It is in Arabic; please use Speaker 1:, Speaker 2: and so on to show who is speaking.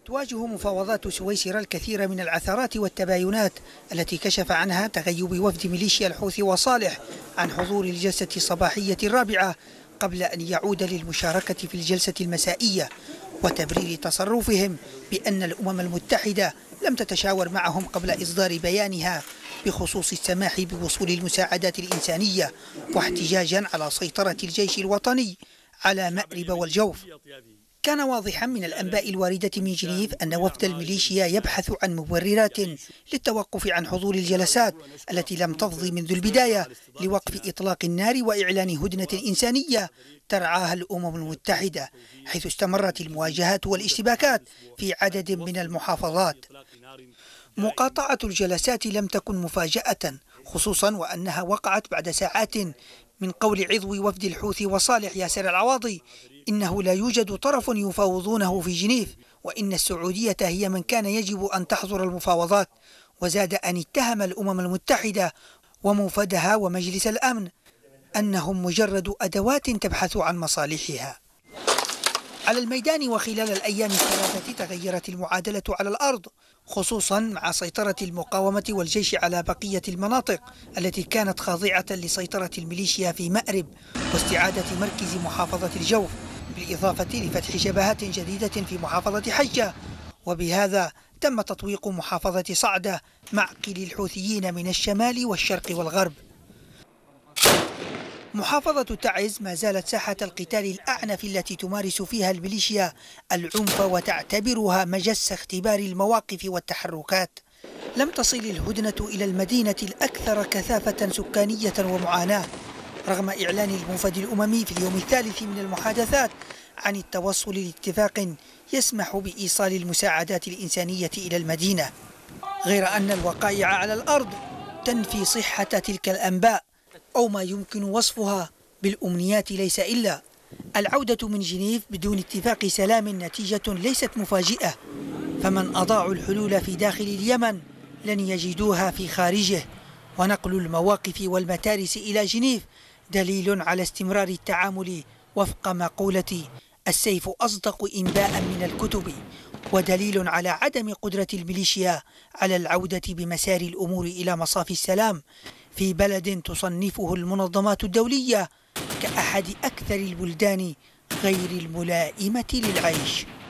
Speaker 1: تواجه مفاوضات سويسرا الكثير من العثرات والتباينات التي كشف عنها تغيب وفد ميليشيا الحوثي وصالح عن حضور الجلسة الصباحية الرابعة قبل أن يعود للمشاركة في الجلسة المسائية، وتبرير تصرفهم بأن الأمم المتحدة لم تتشاور معهم قبل إصدار بيانها بخصوص السماح بوصول المساعدات الإنسانية، واحتجاجا على سيطرة الجيش الوطني على مأرب والجوف. كان واضحا من الأنباء الواردة من جنيف أن وفد الميليشيا يبحث عن مبررات للتوقف عن حضور الجلسات التي لم تفض منذ البداية لوقف إطلاق النار وإعلان هدنة إنسانية ترعاها الأمم المتحدة، حيث استمرت المواجهات والاشتباكات في عدد من المحافظات. مقاطعة الجلسات لم تكن مفاجأة، خصوصا وأنها وقعت بعد ساعات من قول عضو وفد الحوثي وصالح ياسر العواضي إنه لا يوجد طرف يفاوضونه في جنيف، وإن السعودية هي من كان يجب أن تحضر المفاوضات، وزاد أن اتهم الأمم المتحدة وموفدها ومجلس الأمن أنهم مجرد أدوات تبحث عن مصالحها. على الميدان وخلال الأيام الثلاثة تغيرت المعادلة على الأرض، خصوصا مع سيطرة المقاومة والجيش على بقية المناطق التي كانت خاضعة لسيطرة الميليشيا في مأرب واستعادة مركز محافظة الجوف، بالإضافة لفتح جبهات جديدة في محافظة حجة، وبهذا تم تطويق محافظة صعدة معقل الحوثيين من الشمال والشرق والغرب. محافظة تعز ما زالت ساحة القتال الأعنف التي تمارس فيها الميليشيا العنف وتعتبرها مجس اختبار المواقف والتحركات. لم تصل الهدنة إلى المدينة الأكثر كثافة سكانية ومعاناة، رغم إعلان الموفد الأممي في اليوم الثالث من المحادثات عن التوصل لاتفاق يسمح بإيصال المساعدات الإنسانية إلى المدينة، غير أن الوقائع على الأرض تنفي صحة تلك الأنباء أو ما يمكن وصفها بالأمنيات ليس إلا العودة من جنيف بدون اتفاق سلام. نتيجة ليست مفاجئة، فمن أضاعوا الحلول في داخل اليمن لن يجدوها في خارجه، ونقل المواقف والمتارس إلى جنيف دليل على استمرار التعامل وفق مقولة السيف أصدق إنباء من الكتب، ودليل على عدم قدرة الميليشيا على العودة بمسار الأمور إلى مصاف السلام في بلد تصنفه المنظمات الدولية كأحد أكثر البلدان غير الملائمة للعيش.